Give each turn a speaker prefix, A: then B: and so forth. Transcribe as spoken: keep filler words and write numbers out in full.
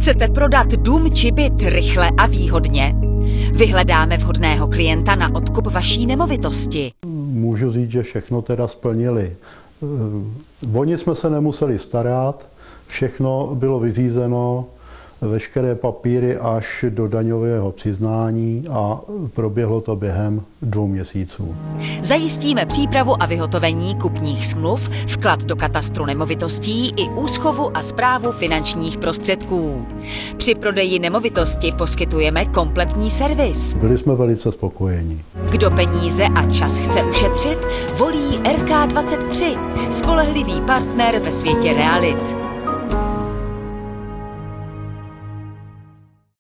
A: Chcete prodat dům či byt rychle a výhodně? Vyhledáme vhodného klienta na odkup vaší nemovitosti.
B: Můžu říct, že všechno teda splnili. O nic jsme se nemuseli starat, všechno bylo vyřízeno, veškeré papíry až do daňového přiznání a proběhlo to během dvou měsíců.
A: Zajistíme přípravu a vyhotovení kupních smluv, vklad do katastru nemovitostí i úschovu a správu finančních prostředků. Při prodeji nemovitosti poskytujeme kompletní servis.
B: Byli jsme velice spokojeni.
A: Kdo peníze a čas chce ušetřit, volí R K dvacet tři, spolehlivý partner ve světě realit.